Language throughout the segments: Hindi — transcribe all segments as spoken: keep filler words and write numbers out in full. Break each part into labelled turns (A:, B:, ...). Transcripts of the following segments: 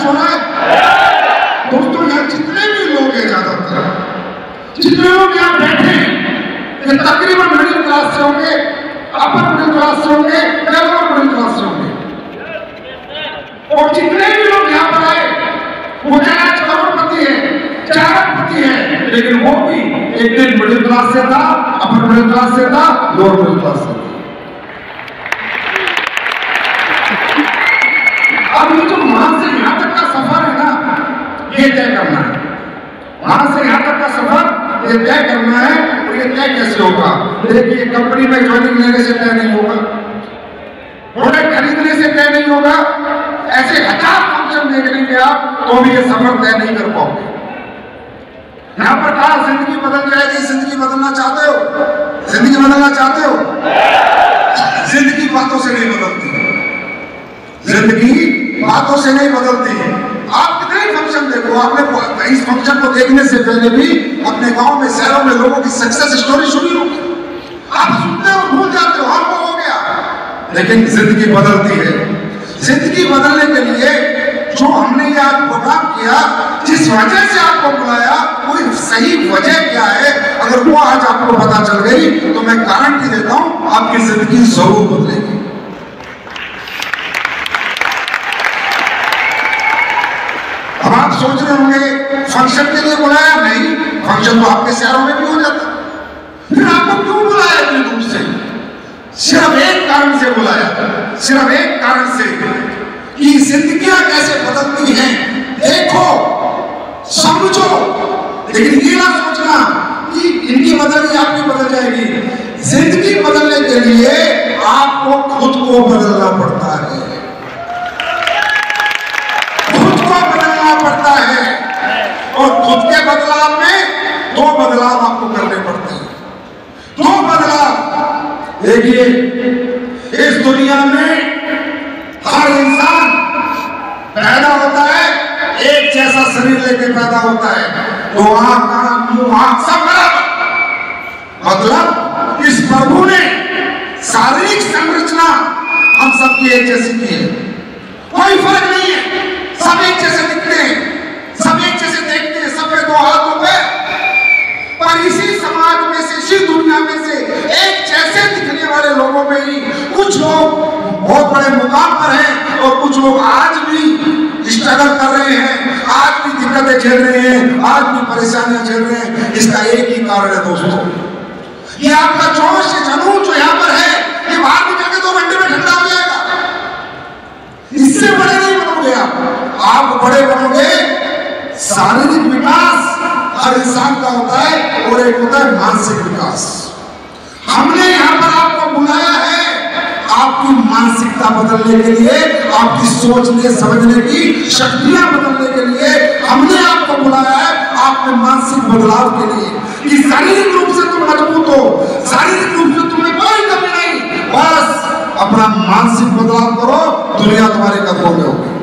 A: सुना है दोस्तों? यहाँ जितने भी लोग हैं, ज्यादातर जितने लोग यहाँ बैठे हैं तकरीबन मिडिल क्लास से होंगे, अपर मिडिल क्लास से होंगे या लोअर मिडिल क्लास से होंगे। और जितने भी लोग यहाँ पर आए वो चाहे करोड़पति है, चारपति है, लेकिन वो भी एक दिन मिडिल क्लास से था, अपर मिडिल क्लास से था, लोअर मिडिल क्लास से था। अब ये जो वहां से यहां तक का सफर है ना, ये तय करना है। वहां से यहां तक का सफर ये तय करना है। और ये तय कैसे होगा? देखिए, कंपनी में ज्वाइनिंग लेने से तय नहीं होगा, प्रोडक्ट खरीदने से तय नहीं होगा, ऐसे हजार फंक्शन देख लेंगे आप तो भी ये सफर तय नहीं कर पाओगे। यहां पर कहा जिंदगी बदल जाएगी। जिंदगी बदलना चाहते हो? जिंदगी बदलना चाहते हो? जिंदगी बातों से नहीं बदलती, जिंदगी बातों से नहीं बदलती है। आप कितने फंक्शन देखो, आपने इस फंक्शन को देखने से पहले भी अपने गांव में, शहरों में लोगों की सक्सेस स्टोरी सुनी होगी। आप सुनते हो, भूल जाते हो, हाँ वो हो गया, लेकिन जिंदगी बदलती है। जिंदगी बदलने के लिए जो हमने ये आज प्रोग्राम किया, जिस वजह से आपको बुलाया, कोई सही वजह क्या है, अगर वो आज आपको पता चल गई तो मैं गारंटी देता हूं आपकी जिंदगी जरूर बदलेगी। अब आप सोच रहे होंगे फंक्शन के लिए बुलाया? नहीं, फंक्शन तो आपके शहरों में भी हो जाता, फिर आपको क्यों बुलाया इतनी दूर से? सिर्फ एक कारण से बुलाया, सिर्फ एक कारण से कि जिंदगियां कैसे बदलती हैं, देखो, समझो। लेकिन ये ना सोचना कि इनकी बदल गई आपकी बदल जाएगी। जिंदगी बदलने के लिए आपको खुद को बदलना पड़ता है, खुद को बदलना पड़ता है। और खुद के बदलाव में दो बदलाव आपको करने पड़ते हैं। दो बदलाव। देखिए, इस दुनिया में हर इंसान पैदा होता है, एक जैसा शरीर लेके पैदा होता है, तो आंख, कान, मुंह, आंख सब बराबर। मतलब इस प्रभु ने शारीरिक संरचना हम सबकी एक जैसी की है, कोई फर्क नहीं है, सब एक जैसे दिखते हैं, सब एक जैसे देखते हैं, सबके दो हाथ हो गए। पर इसी समाज में से, इसी दुनिया में से एक जैसे दिखने वाले लोगों में ही कुछ लोग बहुत बड़े मुकाम पर हैं और कुछ लोग आज भी स्ट्रगल कर रहे हैं, आज भी दिक्कतें झेल रहे हैं, आज भी परेशानियां झेल रहे हैं। इसका एक ही कारण है दोस्तों, ये आपका जोश, जुनून जो यहाँ पर है, ये बाहर निकल के दो घंटे में ठंडा हो जाएगा। इससे बड़े नहीं बनोगे आप, आप बड़े बनोगे। शारीरिक विकास हर इंसान का होता है और एक होता है मानसिक विकास। हमने यहाँ पर आपको बुलाया है आपकी मानसिकता बदलने के लिए, आपकी सोचने समझने की शक्तियां बदलने के लिए हमने आपको बुलाया है, आपके मानसिक बदलाव के लिए, कि शारीरिक रूप से तुम मजबूत हो, शारीरिक रूप से तुम्हें कोई कमी नहीं, बस अपना मानसिक बदलाव करो, दुनिया तुम्हारे कदमों में होगी।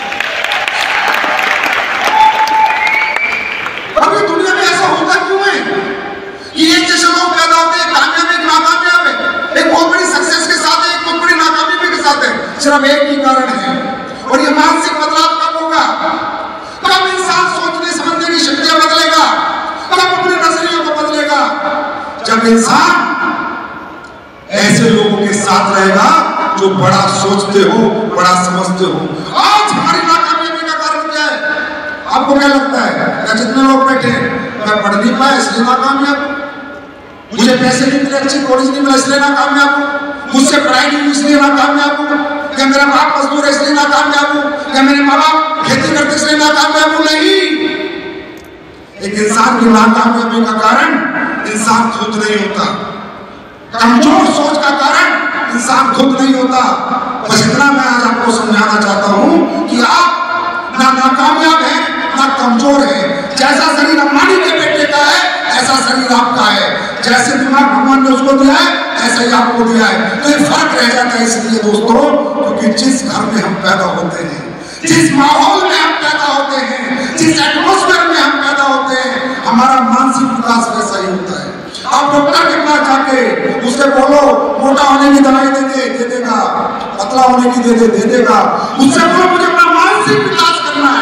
A: अभी दुनिया में ऐसा होता क्यों है कि एक जैसे लोग पैदा होते हैं, कामयाब है, नाकामयाब है, एक बहुत बड़ी सक्सेस के साथ है, एक बहुत बड़ी नाकामयाबी के साथ है। सिर्फ एक ही कारण है, और ये मानसिक बदलाव कब होगा? कब इंसान सोचने समझने की शक्तियां बदलेगा? कब अपने नजरियों को बदलेगा? जब इंसान ऐसे लोगों के साथ रहेगा जो बड़ा सोचते हो, बड़ा समझते हो। आज हमारी नाकामयाबी का कारण क्या है? आपको क्या लगता है? जितने लोग बैठे, मैं पढ़ नहीं पाया इसलिए नाकामयाब, मुझे पैसे नहीं मिले, अच्छी कॉलेज नहीं मिला इसलिए नाकामयाब हूँ, मुझसे पढ़ाई नहीं हुई इसलिए नाकामयाब हूँ, या मेरा बाप मजदूर है इसलिए नाकामयाब हूँ, या मेरे माँ बाप खेती करते इसलिए नाकामयाब हूँ। नहीं, एक इंसान की नाकामयाबी का कारण इंसान खुद नहीं होता, कमजोर सोच का कारण इंसान खुद नहीं होता। बस इतना मैं आज आपको समझाना चाहता हूँ कि आप ना नाकामयाब हैं ना कमजोर है। जैसा शरीर अंबानी के बेटे का है ऐसा शरीर आपका है, जैसे दिमाग भगवान ने उसको दिया है ऐसा ही आपको दिया है। तो ये फर्क रह जाता है इसलिए दोस्तों, क्योंकि जिस घर में हम पैदा होते हैं, जिस माहौल में हम पैदा होते हैं, जिस एटमॉस्फेयर में हम पैदा होते हैं, हमारा मानसिक विकास वैसा ही होता है। आप डॉक्टर के पास जाके उससे बोलो मोटा होने की दवाई दे दे, दे देगा, पतला होने की दे दे, दे देगा। उससे बोलो मुझे अपना मानसिक विकास करना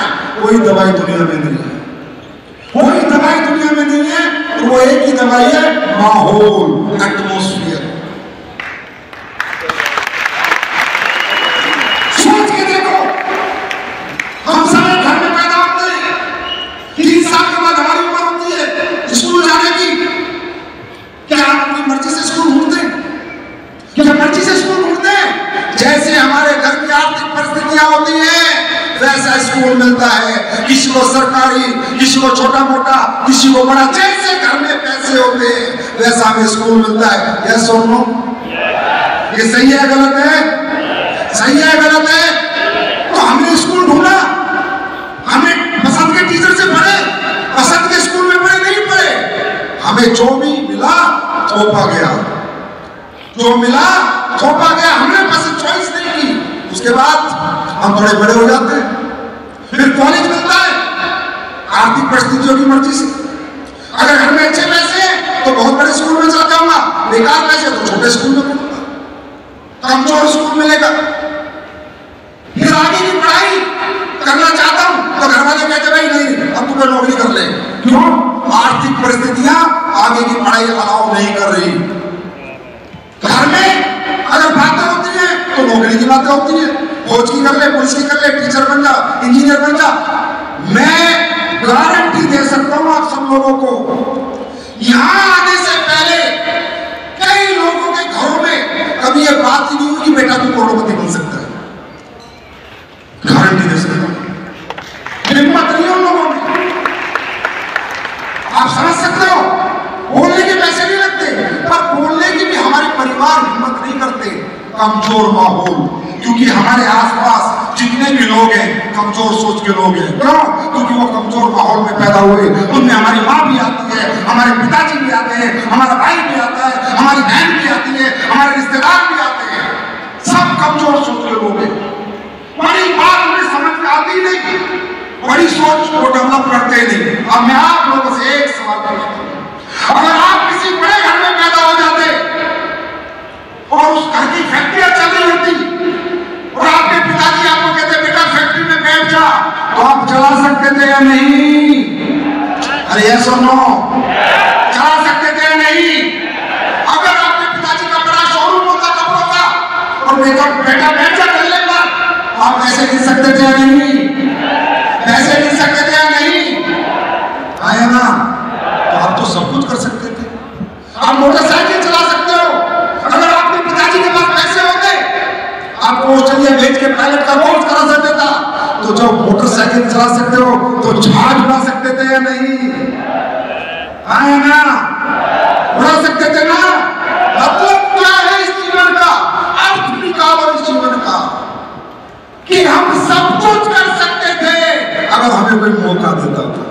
A: कोई दवाई दुनिया में नहीं है, कोई दवाई दुनिया में नहीं है। तो वो एक ही दवाई है, माहौल, एटमॉस्फेयर। सोच के देखो, हम सब घर में पैदा होते हैं, तीन साल के बाद हमारी उम्र होती है स्कूल जाने की। क्या आप अपनी मर्जी से स्कूल ढूंढते हैं? क्या मर्जी से स्कूल ढूंढते हैं? जैसे हमारे घर की आर्थिक परिस्थितियां होती हैं वैसा स्कूल मिलता है, किसी को सरकारी, किसी को छोटा मोटा, किसी को बड़ा। जैसे घर में पैसे होते हैं वैसा हमें स्कूल मिलता है। यस और नो? ये सही है गलत है? सही है गलत है? तो हमने स्कूल ढूंढा, हमें पसंद के टीचर से पढ़े, पसंद के स्कूल में पढ़े नहीं पढ़े, हमें जो भी मिला थोपा गया, जो मिला थोपा गया। हमने पसंद चॉइस नहीं की। उसके बाद हम थोड़े बड़े हो जाते हैं, फिर कॉलेज मिलता है आर्थिक परिस्थितियों की मर्जी से। अगर घर में अच्छे पैसे हैं तो बहुत बड़े स्कूल में चला जाऊंगा, बेकार पैसे तो छोटे स्कूल में पढ़ूंगा, कमजोर स्कूल मिलेगा। फिर आगे की पढ़ाई करना चाहता हूं तो घर वाले कहते भाई नहीं, अब तुम्हें नौकरी कर ले। क्यों? आर्थिक परिस्थितियां आगे की पढ़ाई अलाउ नहीं कर रही। घर में अगर बातें होती हैं तो नौकरी की बातें होती है, फौज की कर ले, पुलिस की कर ले, टीचर बन जा, इंजीनियर बन जा। मैं गारंटी दे सकता हूं आप सब लोगों को, यहां आने से पहले कई लोगों के घरों में कभी ये बात ही नहीं हुई कि बेटा तू करोड़पति बन सकता है। गारंटी दे सकता हूं, हिम्मत नहीं उन लोगों में। आप समझ सकते हो, बोलने के पैसे नहीं लगते, पर बोलने की भी हमारे परिवार हिम्मत नहीं करते। कमजोर माहौल, क्योंकि हमारे आसपास जितने भी लोग हैं कमजोर सोच के लोग हैं। क्यों? क्योंकि वो कमजोर माहौल में पैदा हुए। उनमें हमारी माँ भी आती है, हमारे पिताजी भी आते हैं, हमारा भाई भी आता है, हमारी बहन भी आती है, हमारे रिश्तेदार भी आते हैं। सब कमजोर सोच के लोग हैं। बड़ी बात उन्हें समझ में आती नहीं, बड़ी सोच को डेवलप करते नहीं। अब मैं आप लोगों से एक सवाल पूछता हूं, अगर आप किसी बड़े घर में पैदा हो जाते और उस घर की फैक्ट्रियां चल रही होती और आपके पिताजी आपको कहते बेटा फैक्ट्री में बैठ जा, तो आप चला सकते थे या नहीं? अरे यस और नो? चला सकते थे या नहीं? अगर आपके पिताजी का बड़ा शोरूम होता कपड़ों का और बेटा बेटा बैठ जा कर लेगा, आप पैसे गिन सकते थे या नहीं? पैसे गिन सकते थे या नहीं? आया ना? तो आप तो सब कुछ कर सकते थे। आप मोटरसाइकिल चला सकते हो। अगर आपके पिताजी के पास पैसे होते आपको ऑस्ट्रेलिया भेज के पायलट का कोर्स करा सकते था, तो जब मोटरसाइकिल चला सकते हो तो जहाज उड़ा सकते थे या नहीं? आया ना? उड़ा सकते थे ना? मतलब क्या है इस जीवन का? अर्थ निकालो इस जीवन का कि हम सब कुछ कर सकते थे अगर हमें कोई मौका देता था।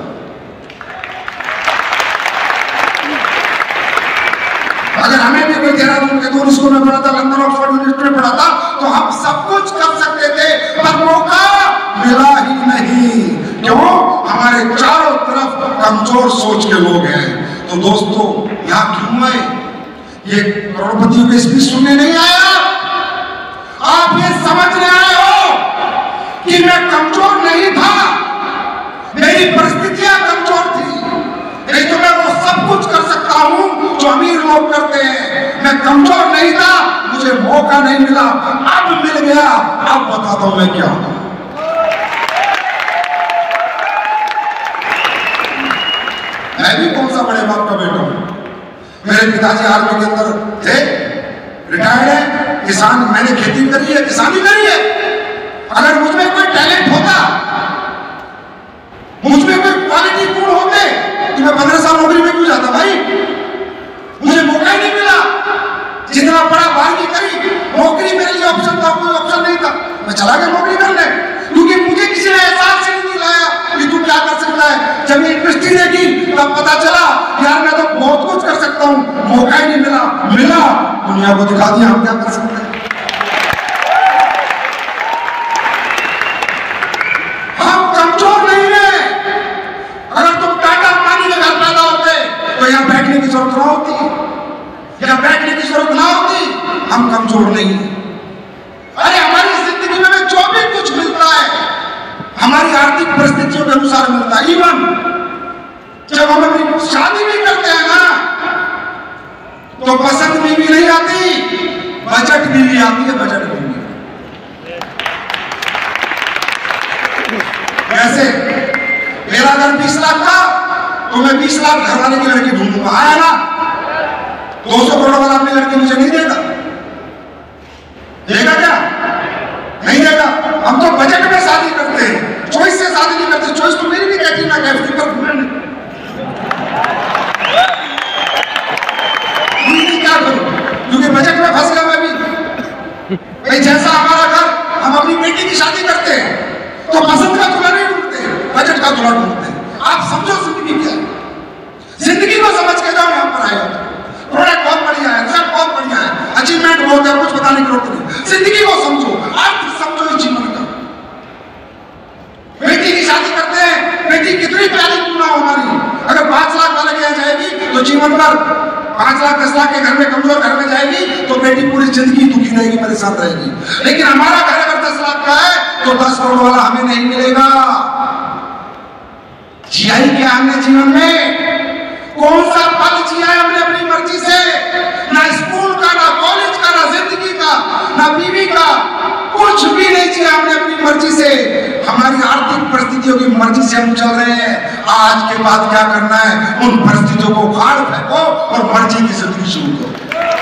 A: अगर हमें भी कोई देहरादून के दूर स्कूल में पढ़ा था, लंदन ऑक्सफोर्ड यूनिवर्सिटी में पढ़ा था, तो हम सब कुछ कर सकते थे, पर मौका मिला ही नहीं। क्यों? हमारे चारों तरफ कमजोर सोच के लोग हैं। तो दोस्तों यहां क्यों आए? ये करोड़पतियों की स्पीच सुनने नहीं आया, आप ये समझने आए हो कि मैं कमजोर नहीं था, मेरी परिस्थितियां कमजोर थी, नहीं तो मैं वो सब कुछ कर सकता हूं जो अमीर लोग करते हैं। मैं कमजोर नहीं था, मुझे मौका नहीं मिला, अब मिल गया, अब बताता हूं मैं क्या हूं। मैं भी कौन सा बड़े बाप का बेटा हूं। मेरे पिताजी आर्मी के अंदर थे, रिटायर्ड है, किसान, मैंने खेती करी है, किसानी करी है। अगर मुझ में कोई टैलेंट होता, मुझ में कोई क्वालिटी गुण होते, तो मैं पंद्रह साल नौकरी में क्यों जाता भाई? मुझे मौका ही नहीं मिला। जितना बड़ा बारहवीं करी, नौकरी मेरे लिए ऑप्शन था, कोई ऑप्शन नहीं था, मैं चला गया नौकरी करने, क्योंकि मुझे किसी ने एहसास ही नहीं दिलाया कि तू क्या कर सकता है। जब इंडस्ट्री देखी तब पता चला यार मैं तो बहुत कुछ कर सकता हूँ, मौका ही नहीं मिला। मिला, दुनिया को दिखा दिया हम क्या कर सकते हैं। हम कमजोर नहीं है। अगर तुम टाटा अंबानी के घर पैदा होते तो यहाँ बैठने की जरूरत ना होती, यहाँ बैठने की जरूरत ना होती। हम कमजोर नहीं है। अरे हमारी जिंदगी में जो भी कुछ मिलता है हमारी आर्थिक परिस्थितियों के अनुसार मिलता है। इवन जब हम अपनी शादी भी करते हैं ना, तो पसंद बीवी नहीं आती, बजट बीवी आती है। बजट बीवी कैसे? मेरा घर बीस लाख का, तो मैं बीस लाख घर वाले की लड़की ढूंढूंगा। आया ना? दो सौ करोड़ वाला अपनी लड़की मुझे नहीं देगा। देगा क्या? नहीं देगा। हम तो बजट में शादी करते हैं, चॉइस से शादी नहीं करते। चॉइस तो मेरी भी कहती ना कैफे पर घूमने में, क्या करूं? क्योंकि बजट में फंस गया मैं भी। भाई जैसा हमारा घर, हम अपनी बेटी की शादी करते हैं तो पसंद का दूल्हा नहीं ढूंढते, बजट का दूल्हा ढूंढते हैं। आप समझो जिंदगी क्या है। जिंदगी को समझ के जाओ। यहाँ पर आए हो प्रोडक्ट बहुत बढ़िया है, रिजल्ट बहुत बढ़िया है, अचीवमेंट बहुत है, कुछ बताने की जरूरत नहीं। जिंदगी को समझो, अर्थ समझो इस जीवन का। बेटी की शादी करते हैं, बेटी कितनी प्यारी क्यों ना हो हमारी, अगर पांच लाख वाले के यहाँ जाएगी तो जीवन भर, पांच लाख दस लाख के घर में, कमजोर घर में जाएगी तो बेटी पूरी जिंदगी दुखी रहेगी, परेशान रहेगी। लेकिन हमारा घर अगर दस लाख का है तो दस करोड़ वाला हमें नहीं मिलेगा। जिया ही क्या हमने जीवन में? कौन सा पल जिया है हमने अपनी मर्जी से? ना स्कूल का, ना कॉलेज का, ना जिंदगी का, ना बीवी का, कुछ भी नहीं जिया हमने अपनी मर्जी से। हमारी आर्थिक परिस्थितियों की मर्जी से हम चल रहे हैं। आज के बाद क्या करना है? उन परिस्थितियों को फाड़ फेंको और मर्जी की जिंदगी शुरू करो।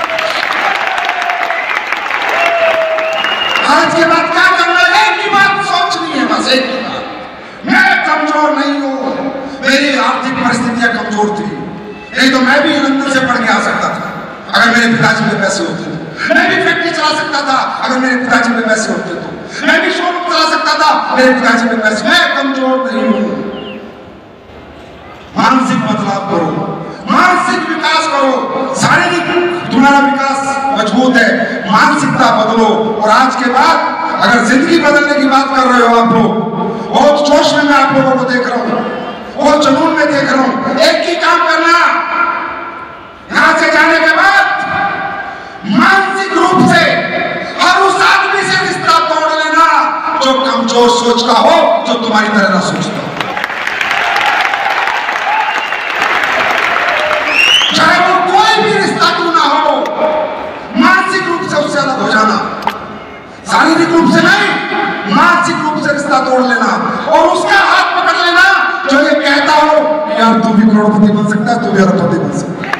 A: आज के बाद क्या करना है? एक ही बात सोचनी है, बस एक ही बात। मैं कमजोर नहीं हूं, मेरी आर्थिक परिस्थितियां कमजोर थी, नहीं तो मैं भी लंदन से पढ़ के आ सकता था अगर मेरे पिताजी में पैसे होते तो। मैं भी फैक्ट्री चला सकता था अगर मेरे पिताजी में पैसे होते तो। मैं भी शोरूम चला सकता था मेरे पिताजी में पैसे। मैं कमजोर नहीं हूं। मानसिक बदलाव करो, मानसिक विकास करो। शारीरिक तुम्हारा विकास मजबूत है, मानसिकता बदलो। और आज के बाद अगर जिंदगी बदलने की बात कर रहे हो आप लोग, बहुत जोश में मैं आप लोगों को देख रहा हूं, बहुत जुनून में देख रहा हूं। एक ही काम करना, यहां से जाने के बाद मानसिक रूप से हर उस आदमी से रिश्ता तोड़ लेना जो कमजोर सोच का हो, जो तुम्हारी तरह ना सोचता हो। चाहे वो कोई भी रिश्ता क्यों ना हो, मानसिक रूप से उससे अलग हो जाना। शारीरिक रूप से नहीं, मानसिक रूप से रिश्ता तोड़ लेना और उसका हाथ पकड़ लेना जो ये कहता हो कि यार तू भी करोड़पति बन सकता है, तू भी अरबपति बन सकता है।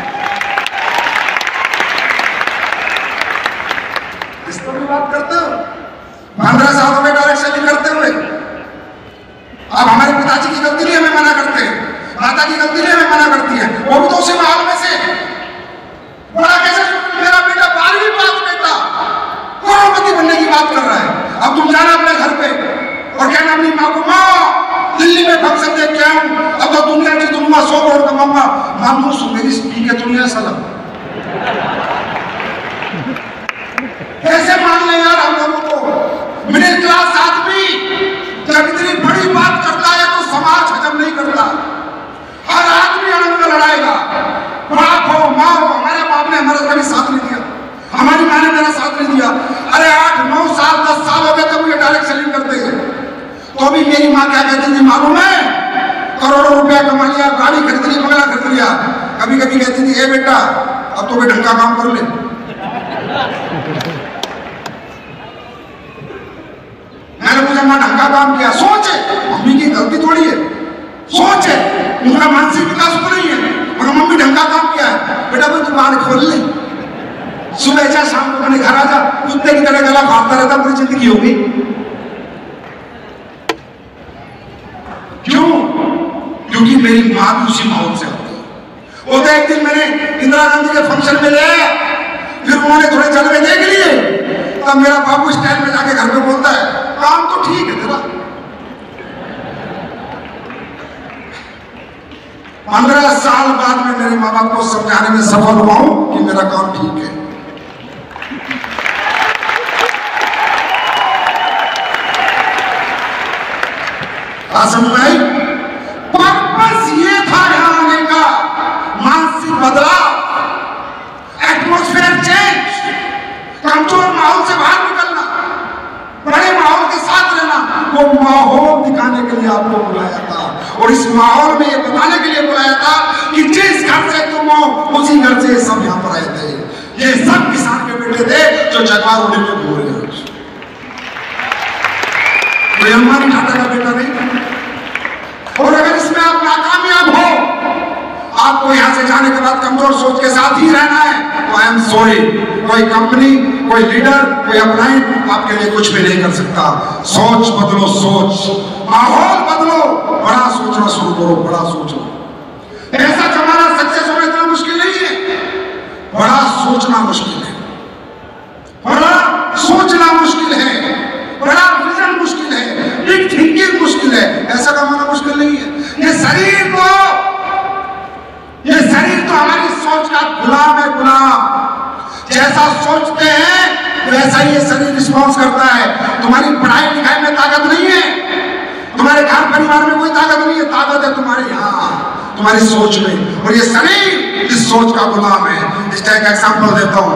A: इस पर भी बात करते हो। पंद्रह सालों में डायरेक्ट सेलिंग करते हुए अब हमारे पिताजी की गलती नहीं हमें मना करते, माता की गलती नहीं हमें मना करती है। वो भी तो उसी माहौल में से बड़ा कैसे मेरा बेटा बारहवीं पास बेटा करोड़पति बनने की बात कर रहा है। अब तुम जाना अपने घर पे और कहना अपनी माँ को, माँ दिल्ली में फंक्शन देख के आऊं, अब तो दुनिया की दुनिया सौ करोड़ कमाऊंगा। मामू सुन मेरी स्पीक है दुनिया सलाम। कैसे मान ले यार हम लोगों को? मिडिल क्लास आदमी जब इतनी बड़ी बात करता है तो समाज हजम नहीं करता। हर आदमी आनंद में लड़ाएगा। बाप हो, माँ हो, हमारे बाप ने हमारा कभी साथ नहीं दिया, हमारी माँ ने मेरा साथ नहीं दिया। अरे आठ नौ साल दस साल हो गए तब मुझे डायरेक्ट सेलिंग करते हैं, तो अभी मेरी माँ क्या कहती थी मालूम है? करोड़ों रुपया कमा लिया, गाड़ी खरीद ली, बंगला खरीद लिया। कभी कभी कहती थी, ए बेटा अब तो कोई ढंग का काम कर ले। मैंने पूछा माँ ढंग का काम किया? सोच है, मम्मी की गलती थोड़ी है, सोच है, उनका मानसिक विकास तो नहीं है, मगर मम्मी ढंग का काम किया है। बेटा भाई तू बाहर खोल ले, सुबह जा शाम को अपने घर आ जा, कुत्ते की तरह गला फाड़ता रहता पूरी जिंदगी होगी। क्यों? क्योंकि मेरी मां भी उसी माहौल से आती है। वो तो एक दिन मैंने इंदिरा गांधी के फंक्शन में ले, फिर उन्होंने थोड़े जलवे देख लिए, तब मेरा बाबू स्टाइल में जाके घर में बोलता है, काम तो ठीक है तेरा। पंद्रह साल बाद में मेरे माँ बाप को समझाने में सफल हुआ हूं कि मेरा काम ठीक है। समझाई पर्पस ये था यहां आने का, मानसिक बदलाव, एटमॉस्फेयर चेंज, कमजोर माहौल से बाहर निकलना, बड़े माहौल के साथ रहना, वो माहौल दिखाने आपको बुलाया था, और इस माहौल में ये बताने के लिए बुलाया था कि जिस घर से तुम हो उसी घर से सब यहाँ पर आए थे। ये सब किसान के बेटे थे जो जगवा रोड में घूम रहे हैं। कोई अंबानी घाटा का बेटा नहीं। और अगर इसमें आप नाकामयाब हो, आपको यहां से जाने के बाद कमजोर सोच के साथ ही रहना है, तो आई एम सॉरी, कोई कंपनी, कोई लीडर, कोई अपलाइन आपके लिए कुछ भी नहीं कर सकता। सोच बदलो, सोच, माहौल बदलो, बड़ा सोचना शुरू करो, बड़ा सोचो। ऐसा जमाना सक्सेस होना इतना मुश्किल नहीं है, बड़ा सोचना मुश्किल है, बड़ा सोचना मुश्किल है, बड़ा विजन मुश्किल है, बिग थिंकिंग मुश्किल है। ऐसा कमाना मुश्किल नहीं है। ये शरीर तो ये शरीर तो हमारी सोच का गुलाम है, गुलाम। जैसा सोचते हैं वैसा ही ये शरीर रिस्पॉन्स करता है। तुम्हारी पढ़ाई लिखाई में ताकत नहीं है, तुम्हारे घर परिवार में कोई ताकत नहीं है, ताकत है तुम्हारे यहाँ, तुम्हारी सोच में। और ये शरीर इस सोच का गुलाम है। इसका एक एग्जांपल देता हूं।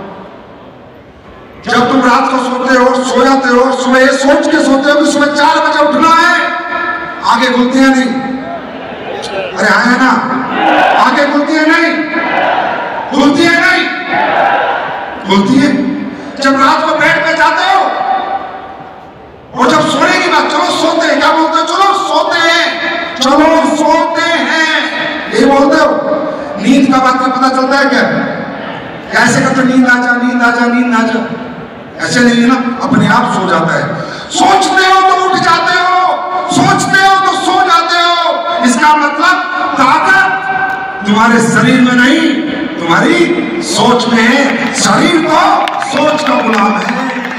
A: जब तुम रात को सोते हो, सो जाते हो, सुबह ये सोच के सोते हो कि सुबह चार बजे उठना है, आगे खुलती है नहीं? अरे आया ना, आगे खुलती है नहीं? खुलती है नहीं? खुलती है। जब रात को बेड पे जाते हो और जब सोने की बात, चलो सोते हैं, क्या बोलते हो? चलो सोते हैं, चलो सोते हैं, ये बोलते हो। नींद का बात में पता चलता है क्या? कैसे करते? नींद आ जा, नींद आ जा, नींद आ जा, ऐसे नहीं है ना, अपने आप सो जाता है। सोचते हो तो उठ जाते हो, सोचते हो तो सो जाते हो। इसका मतलब ताकत तुम्हारे शरीर में नहीं, तुम्हारी सोच में है। शरीर तो सोच का गुलाम है।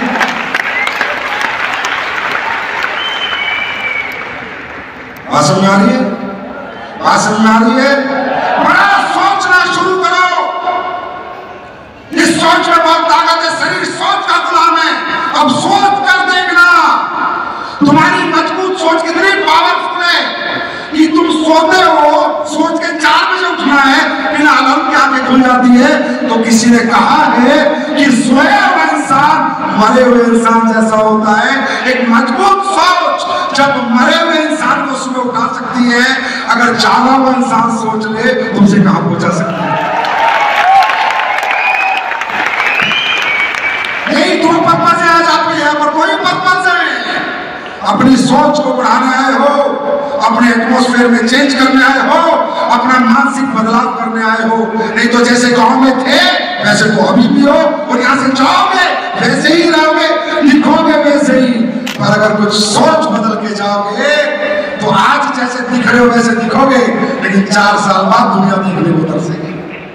A: बात समझ आ रही है? बात समझ आ रही है? बड़ा सोचना शुरू करो। इस सोच में बहुत ताकत है। शरीर सोच का गुलाम है। अब सोच कर देखना, तुम्हारी मजबूत सोच कितनी पावरफुल है कि तुम सोते हो, सोच के चार बजे उठना है, बिना अलार्म के आंखें खुल जाती है। तो किसी ने कहा है कि सोया हुआ इंसान मरे हुए इंसान जैसा होता है। एक मजबूत सोच जब मरे हुए इंसान को सुबह उठा सकती है, अगर जागा हुआ इंसान सोच ले तुमसे कहां पहुंचा सकती है? यही दो पर्पस है आज आपके यहाँ पर। कोई पर्पस है, अपनी सोच को बढ़ाने आए हो, अपने एटमॉस्फेयर में चेंज करने आए हो, अपना मानसिक बदलाव करने आए हो। नहीं तो जैसे गांव में थे वैसे तो अभी भी हो, और यहाँ से जाओगे वैसे ही रहोगे, लिखोगे वैसे ही। पर अगर कुछ सोच बदल के जाओगे तो आज जैसे दिख रहे हो वैसे दिखोगे, लेकिन चार साल बाद दुनिया देखने को तरसेगी।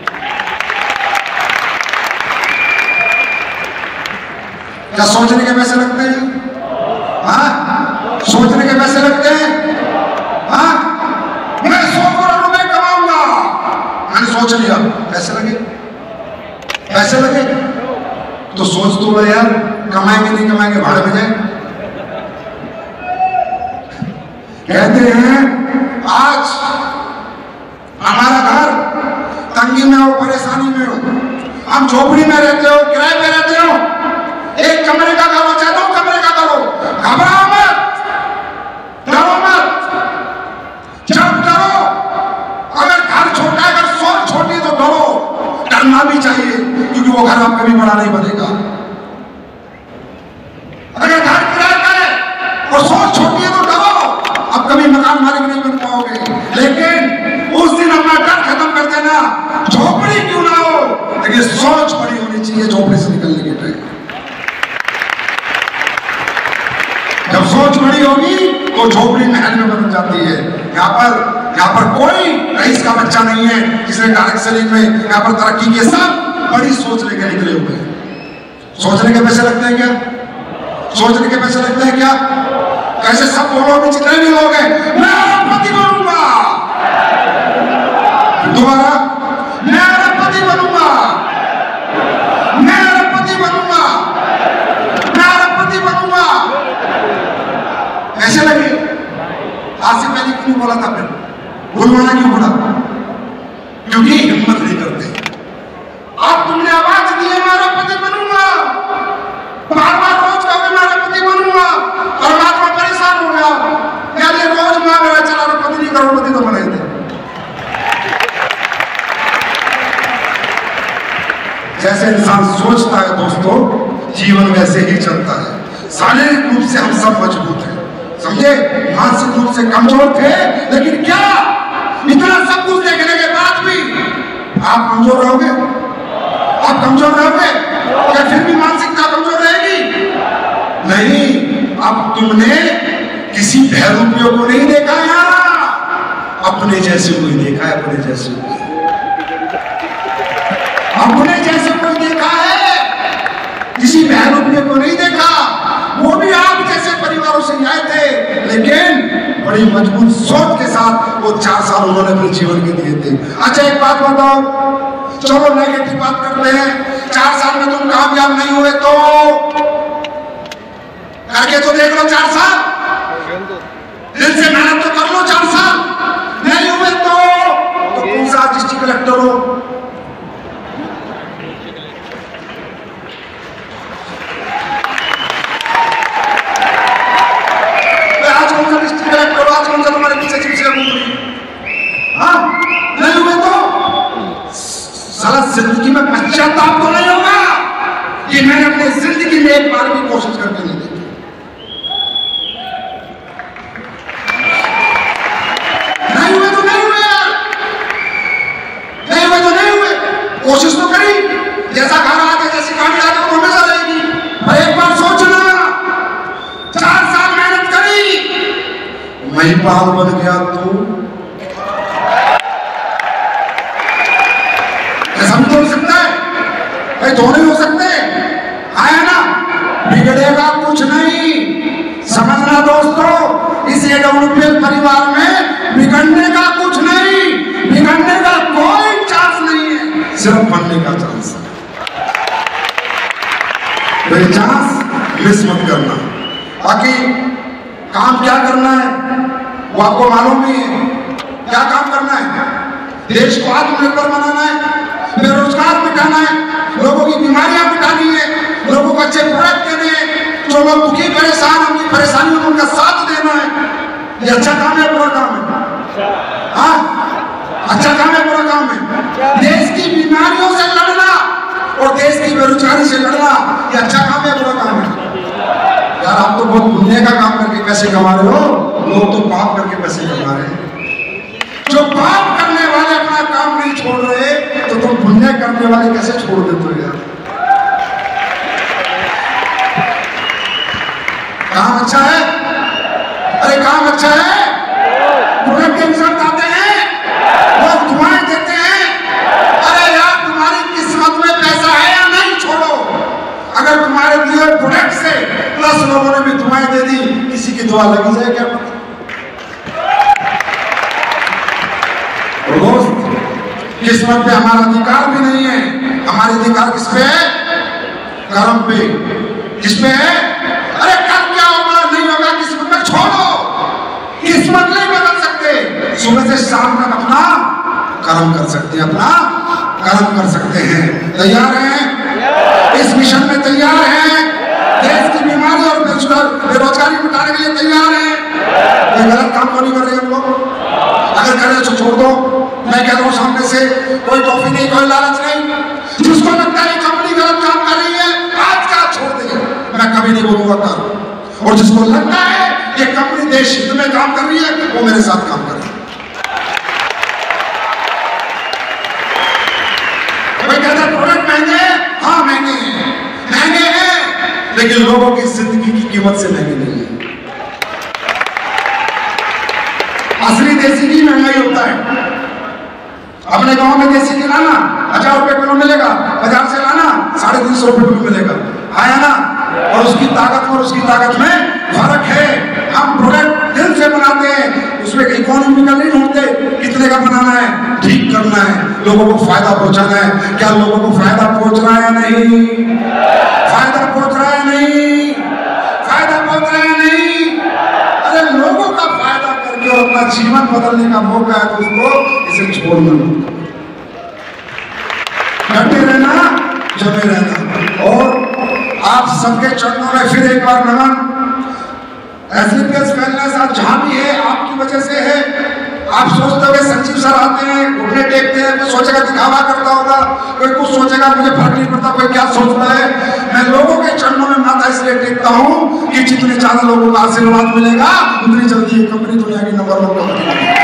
A: क्या सोचने के पैसे लगते हैं? हाँ, सोचने के पैसे लगते हैं। हाँ, मैं सौ करोड़ रुपए कमाऊंगा, मैंने सोच लिया, पैसे लगे, पैसे लगे तो सोच तो लो यार, कमाएंगे नहीं कमाएंगे, भाड़े में जाए। कहते हैं आज हमारा घर तंगी में हो, परेशानी में हो, हम झोपड़ी में रहते हो, किराए पे रहते हो, एक कमरे का घर हो चाहे दो कमरे का घर हो, घबराओ मत, डरो मत। जब डरो, अगर घर छोटा है, अगर सोच छोटी है तो डरो, डरना भी चाहिए, क्योंकि वो घर आप कभी बड़ा नहीं बनेगा। अगर घर किराए का है और सोच छोटी है तो डरो, अब कभी मकान मालिक नहीं बन पाओगे। लेकिन उस दिन अपना डर खत्म कर देना, झोपड़ी क्यों ना हो, लेकिन सोच बड़ी होनी चाहिए झोपड़ी से निकलने के लिए। जब सोच बड़ी होगी तो झोपड़ी महल में बदल जाती है। यहाँ पर यहाँ पर कोई रईस का बच्चा नहीं है जिसने डायरेक्ट सेलिंग में यहाँ पर तरक्की की, सब बड़ी सोच लेकर निकले हुए हैं। सोचने के पैसे लगते हैं क्या? सोचने के पैसे लगते हैं क्या? कैसे सब बोलो भी, जितने भी लोग हैं, मैं अरबपति बनूंगा, दोबारा मैं अरबपति बनूंगा, मैं अरबपति बनूंगा, मैं अरबपति बनूंगा। ऐसे लगे? आज से पहले क्यों बोला था? फिर बुलवाना क्यों पड़ा? क्योंकि हिम्मत नहीं करते। अब तुमने आवाज दी है मैं अरबपति बनूंगा, बार बार रोज कहोगे मैं अरबपति बनूंगा, परमात्मा परेशान हो गया, यार ये रोज करोड़पति तो बने थे। जैसे इंसान सोचता है दोस्तों, जीवन वैसे ही चलता है। शारीरिक रूप से हम सब मजबूत हैं, समझे, मानसिक रूप से कमजोर थे, लेकिन क्या इतना सब कुछ देखने के बाद भी आप कमजोर रहोगे? आप कमजोर रहोगे क्या? फिर भी मानसिकता कमजोर रहेगी? नहीं। अब तुमने किसी बहरूपियों को नहीं देखा यहाँ, अपने जैसे कोई देखा है, अपने जैसे कोई अपने जैसे कोई देखा है, किसी बहरूपियों को नहीं देखा। वो भी आप जैसे परिवारों से आए थे, लेकिन बड़ी मजबूत सोच के साथ वो चार साल उन्होंने अपने जीवन के दिए थे। अच्छा एक बात बताओ, चलो नेगेटिव बात करते हैं, चार साल में तुम कामयाब नहीं हुए तो करके तो देख लो, चार साल दिल से मेहनत तो कर लो, चार साल नहीं हुए तो तो कौन सा डिस्ट्रिक्ट कलेक्टर हो? आज कौन सा डिस्ट्रिक्ट कलेक्टर हो? आज कौन सा तुम्हारे पीछे चिपसे घूम रही? हाँ, नहीं हुए तो साला जिंदगी में पश्चाताप तो नहीं होगा कि मैंने अपनी जिंदगी में एक बार भी कोशिश करके नहीं देखी। नहीं हुए तो नहीं हुए यार, नहीं हुए तो नहीं हुए, कोशिश तो करी। जैसा खाना आगे जैसी कहानी आगे वो हमेशा रहेगी। पर एक बार सोचना, चार साल मेहनत करी, महिपाल बन गया तो तो हो सकता है भाई, तो नहीं हो सकते, आया ना, बिगड़ेगा कुछ नहीं। समझना दोस्तों, इस एडब्ल्यूपीएल परिवार में बिगड़ने का कुछ नहीं, बिगड़ने का कोई चांस नहीं है, सिर्फ बनने का चांस है। तो ये चांस मिस मत करना। बाकी काम क्या करना है वो आपको मालूम नहीं है। क्या काम करना है? देश को आत्मनिर्भर बनाना है, बेरोजगार मिटाना है, लोगों की बीमारियां मिटानी है, लोगों को अच्छे प्रोडक्ट देने हैं, जो लोग दुखी परेशान उनकी परेशानियों में उनका साथ देना है। ये अच्छा काम है, बुरा काम है? हाँ, अच्छा काम है, बुरा काम है? देश की बीमारियों से लड़ना और देश की बेरोजगारी से लड़ना, ये अच्छा काम है, बुरा काम है? यार आप तो बहुत पुण्य का काम करके पैसे कमा रहे हो, लोग तो पाप करके पैसे कमा रहे हैं। जो पाप करने वाले अपना काम नहीं छोड़ रहे, तो तुम पुण्य करने वाले कैसे छोड़ देते हो यार? काम अच्छा है, अरे काम अच्छा है, प्रोडक्ट के रिजल्ट आते हैं, लोग दुआएं देते हैं। अरे यार तुम्हारी किस्मत में पैसा है या नहीं, छोड़ो। अगर तुम्हारे दिए प्रोडक्ट से दस लोगों ने भी दुआएं दे दी, किसी की दुआ लगी जाए क्या पता? दोस्त, किस्मत पे हमारा अधिकार भी नहीं है। हमारे अधिकार किस पे है? कर्म पे। किस पे है? अरे कल क्या होगा नहीं होगा किस्मत में छोड़ो, किस्मत नहीं बदल सकते। सुबह से शाम तक अपना कर्म कर सकते हैं, अपना कर्म कर सकते हैं। तैयार हैं? इस मिशन में तैयार हैं? देश की बीमारी और बेरोजगारी मिटाने के लिए तैयार हैं? कोई गलत काम तो नहीं कर रहे हम लोग? अगर करें तो छोड़ दो। मैं कह रहा हूं सामने से, कोई टॉफी नहीं, कोई लालच नहीं। जिसको लगता है कंपनी गलत काम कर रही है, आज का छोड़ दे, मैं कभी नहीं बोलूंगा कर। और जिसको लगता है कि कंपनी देश हित में काम कर रही है, वो मेरे साथ काम करे। कोई कहता है प्रोडक्ट महंगे हैं, हाँ महंगे हैं, महंगे हैं, लेकिन लोगों की जिंदगी की कीमत से महंगे नहीं है। असली देसी घी महंगाई होता है। अपने गांव में देसी घी लाना हजार रुपए किलो मिलेगा, बाजार से लाना साढ़े तीन सौ रुपए किलो मिलेगा, आया ना? और उसकी ताकत और उसकी ताकत में फर्क है। हम प्रोडक्ट दिल से बनाते हैं, उसमें इकोनॉमिकल नहीं ढूंढते कितने का बनाना है, ठीक करना है, लोगों को फायदा पहुंचाना है। क्या लोगों को फायदा पहुंच रहा है या नहीं? फायदा पहुंच रहा है नहीं? फायदा पहुंच रहा है नहीं? अरे लोगों का फायदा करके और अपना जीवन बदलने का मौका है दोस्तों, इसे छोड़ना मत, डटे रहना, जमे रहना। और आप सबके चरणों में फिर एक बार नमन। एसलीपीएस वेलनेस आज जहां भी है आपकी वजह से है, आते हैं, घुटने टेकते हैं, कोई सोचेगा दिखावा करता होगा, कोई कुछ सोचेगा, मुझे फर्क नहीं पड़ता कोई क्या सोचता है। मैं लोगों के चरणों में माथा इसलिए टेकता हूं कि जितने ज्यादा लोगों का आशीर्वाद मिलेगा उतनी जल्दी ये कंपनी दुनिया की नंबर वन कंपनी बनेगी।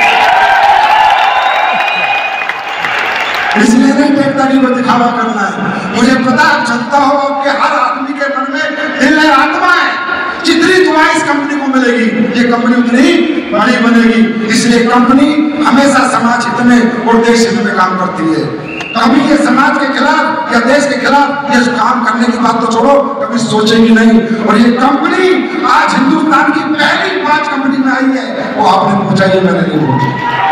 A: इसलिए नहीं टेकता कि वो दिखावा करना है। मुझे पता चलता हो कि हर आदमी के मन में दिल है, आत्मा है, जितनी दुआ इस कंपनी को मिलेगी ये कंपनी उतनी बड़ी बनेगी। इसलिए कंपनी हमेशा समाज हित में और देश हित में काम करती है। कभी ये समाज के खिलाफ या देश के खिलाफ ये काम करने की बात तो छोड़ो, कभी सोचेंगी नहीं। और ये कंपनी आज हिंदुस्तान की पहली पांच कंपनी में आई है, वो आपने पूछा, ये मैंने नहीं पूछा।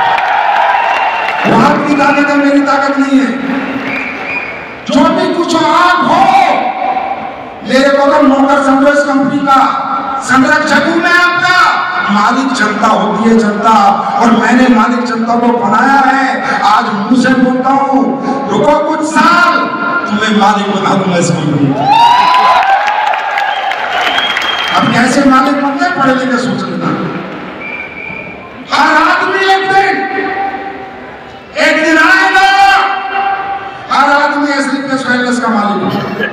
A: वो आपकी ताकत है, मेरी ताकत नहीं है। जो भी कुछ आप हो, मेरे को तो नौकर समझो इस कंपनी का, संरक्षक हूं मैं आपका। मालिक जनता होती है, जनता, और मैंने मालिक जनता को बनाया है। आज मुंह से बोलता हूं, रुको कुछ साल, तुम्हें मालिक बना दूंगा इस कंपनी का। अब कैसे मालिक बनते हैं, पढ़े लिखे सोच लेना। हर आदमी एक दिन एक दिन आएगा, हर आदमी एसलीपीएस वेलनेस का मालिक होगा।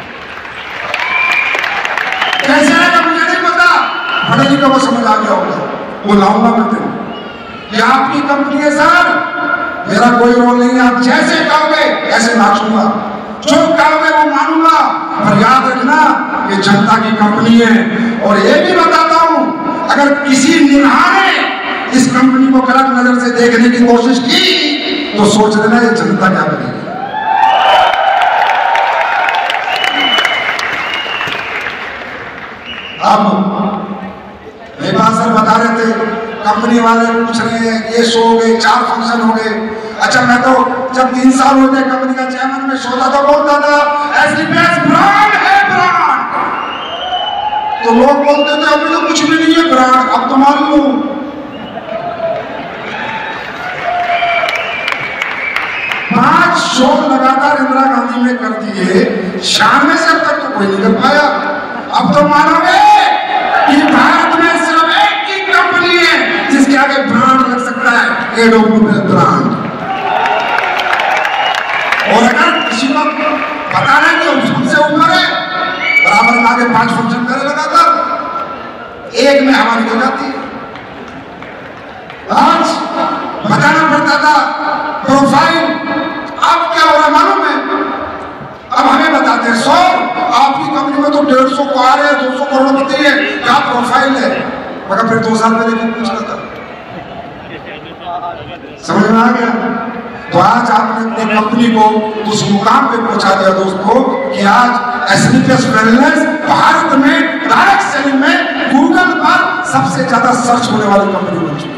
A: कैसे आएगा मुझे नहीं पता, पढ़े लिखे को समझ आ गया होगा, वो लाऊंगा मैं दिन। ये आपकी कंपनी है सर, मेरा कोई रोल नहीं है। आप जैसे कहोगे ऐसे नाचूंगा, जो कहोगे वो मानूंगा। पर याद रखना ये जनता की कंपनी है। और ये भी बताता हूं, अगर किसी निराह ने इस कंपनी को गलत नजर से देखने की कोशिश की तो सोच लेना ये जनता क्या करेगी। अब नेपाल सर बता रहे थे, कंपनी वाले पूछ रहे हैं ये शो हो गए, चार फंक्शन हो गए। अच्छा, मैं तो जब तीन साल हो गए कंपनी का चेयरमैन में शोधा तो बोलता था एसलीपीएस ब्रांड है, ब्रांड। तो लोग बोलते थे अभी तो कुछ भी नहीं है ब्रांड, अब तो मान लो। पांच शो लगातार इंदिरा गांधी में कर दिए, शाम में से अब तक तो कोई नहीं कर पाया। अब तो मानोगे कि भारत में सिर्फ एक ही कंपनी है जिसके आगे ब्रांड लग सकता है, एडोमोबाइल ब्रांड। और अगर किसी को पता नहीं कि हमसे ऊपर है, बराबर आगे पांच फंक्शन करे लगातार, एक में हवा निकल जाती है। आज बताना पड़ता था प्रोफाइल, अब क्या हो रहा मालूम है, अब हमें बताते हैं सौ आपकी कंपनी में तो डेढ़ सौ कार है, दो सौ करोड़पति है, क्या प्रोफाइल है। मगर फिर दो साल पहले क्यों पूछ रहा था, समझ में आ गया। तो आज आपने अपनी कंपनी को उस मुकाम पे पहुंचा दिया दोस्तों कि आज एसलीपीएस वेलनेस भारत में डायरेक्ट सेलिंग में गूगल पर सबसे ज्यादा सर्च होने वाली कंपनी बन चुकी है।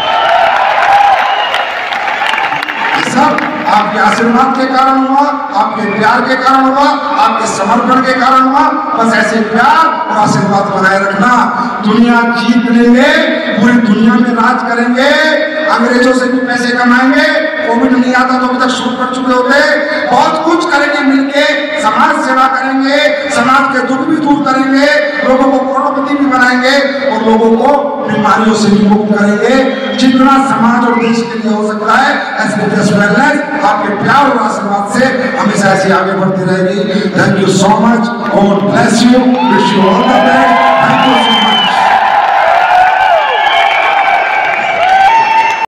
A: सब आपके आशीर्वाद के कारण हुआ, आपके प्यार के कारण हुआ, आपके समर्पण के कारण हुआ। बस ऐसे प्यार और आशीर्वाद बनाए रखना। दुनिया जीत लेंगे, पूरी दुनिया में राज करेंगे, अंग्रेजों से भी पैसे कमाएंगे। कोविड नहीं आता तो अभी तक शुरू कर चुके होते। बहुत कुछ करेंगे मिलके, समाज सेवा करेंगे, समाज के दुख भी दूर करेंगे, लोगों को करोड़पति भी बनाएंगे और लोगों को बीमारियों से भी मुक्त करेंगे। जितना समाज और देश के लिए हो सकता है, एसलीपीएस वेलनेस आपके प्यार और आशीर्वाद से हमेशा ऐसी आगे बढ़ती रहेगी। Thank you so much, God bless you, wish you all the best. Thank you so much.